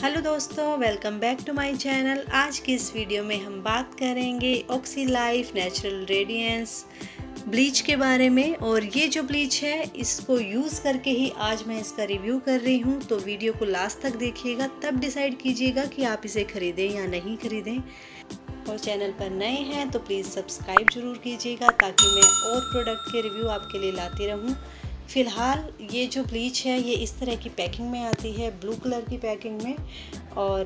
Hello दोस्तों, welcome back to my channel. आज की इस वीडियो में हम बात करेंगे Oxylife natural radiance bleach के बारे में। और ये जो ब्लीच है इसको यूज़ करके ही आज मैं इसका रिव्यू कर रही हूँ, तो वीडियो को लास्ट तक देखिएगा, तब डिसाइड कीजिएगा कि आप इसे ख़रीदें या नहीं ख़रीदें। और चैनल पर नए हैं तो प्लीज़ सब्सक्राइब ज़रूर कीजिएगा ताकि मैं और प्रोडक्ट के रिव्यू आपके लिए लाती रहूँ। फ़िलहाल ये जो ब्लीच है ये इस तरह की पैकिंग में आती है, ब्लू कलर की पैकिंग में। और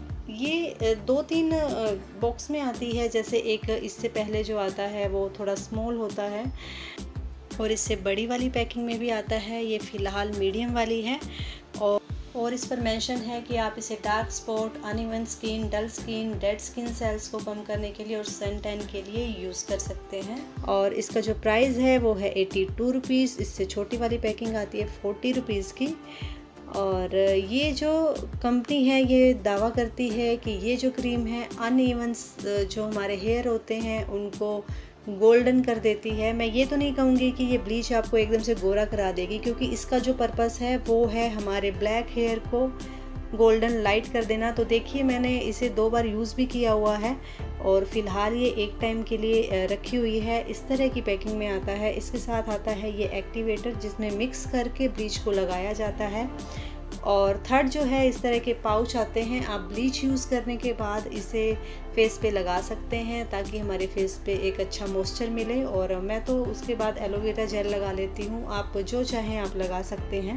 ये 2-3 बॉक्स में आती है। जैसे एक इससे पहले जो आता है वो थोड़ा स्मॉल होता है और इससे बड़ी वाली पैकिंग में भी आता है। ये फ़िलहाल मीडियम वाली है और इस पर मेंशन है कि आप इसे dark spot, uneven skin, dull skin, dead skin cells को कम करने के लिए और सन टैन के लिए यूज़ कर सकते हैं। और इसका जो प्राइस है वो है 82 रुपीज़। इससे छोटी वाली पैकिंग आती है 40 रुपीज़ की। और ये जो कंपनी है ये दावा करती है कि ये जो क्रीम है अनइवन जो हमारे हेयर होते हैं उनको गोल्डन कर देती है। मैं ये तो नहीं कहूँगी कि ये ब्लीच आपको एकदम से गोरा करा देगी, क्योंकि इसका जो पर्पस है वो है हमारे ब्लैक हेयर को गोल्डन लाइट कर देना। तो देखिए मैंने इसे 2 बार यूज़ भी किया हुआ है और फ़िलहाल ये एक टाइम के लिए रखी हुई है। इस तरह की पैकिंग में आता है। इसके साथ आता है ये एक्टिवेटर जिसमें मिक्स करके ब्लीच को लगाया जाता है। और थर्ड जो है इस तरह के पाउच आते हैं। आप ब्लीच यूज़ करने के बाद इसे फेस पे लगा सकते हैं ताकि हमारे फेस पे एक अच्छा मॉइस्चर मिले। और मैं तो उसके बाद एलोवेरा जेल लगा लेती हूँ, आप जो चाहें आप लगा सकते हैं।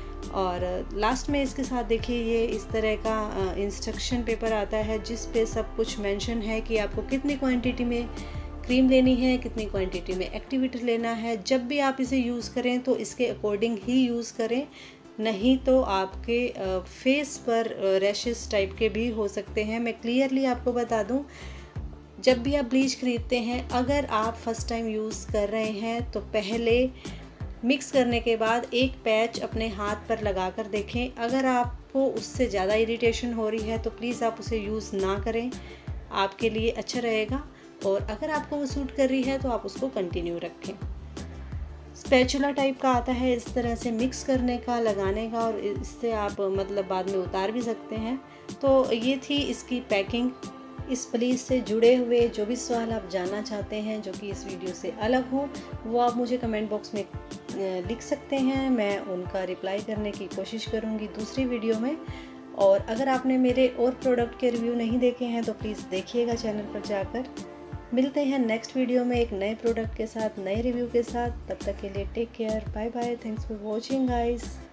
और लास्ट में इसके साथ देखिए ये इस तरह का इंस्ट्रक्शन पेपर आता है जिस पे सब कुछ मेंशन है कि आपको कितनी क्वांटिटी में क्रीम लेनी है, कितनी क्वांटिटी में एक्टिवेटर लेना है। जब भी आप इसे यूज़ करें तो इसके अकॉर्डिंग ही यूज़ करें, नहीं तो आपके फेस पर रैशेस टाइप के भी हो सकते हैं। मैं क्लियरली आपको बता दूं, जब भी आप ब्लीच ख़रीदते हैं अगर आप फर्स्ट टाइम यूज़ कर रहे हैं तो पहले मिक्स करने के बाद एक पैच अपने हाथ पर लगा कर देखें। अगर आपको उससे ज़्यादा इरिटेशन हो रही है तो प्लीज़ आप उसे यूज़ ना करें, आपके लिए अच्छा रहेगा। और अगर आपको वो सूट कर रही है तो आप उसको कंटिन्यू रखें। स्पैचुला टाइप का आता है इस तरह से मिक्स करने का, लगाने का, और इससे आप मतलब बाद में उतार भी सकते हैं। तो ये थी इसकी पैकिंग। इस ब्लीच से जुड़े हुए जो भी सवाल आप जानना चाहते हैं जो कि इस वीडियो से अलग हो, वो आप मुझे कमेंट बॉक्स में लिख सकते हैं। मैं उनका रिप्लाई करने की कोशिश करूँगी दूसरी वीडियो में। और अगर आपने मेरे और प्रोडक्ट के रिव्यू नहीं देखे हैं तो प्लीज़ देखिएगा चैनल पर जाकर। मिलते हैं नेक्स्ट वीडियो में एक नए प्रोडक्ट के साथ, नए रिव्यू के साथ। तब तक के लिए take care, bye bye, thanks for watching guys.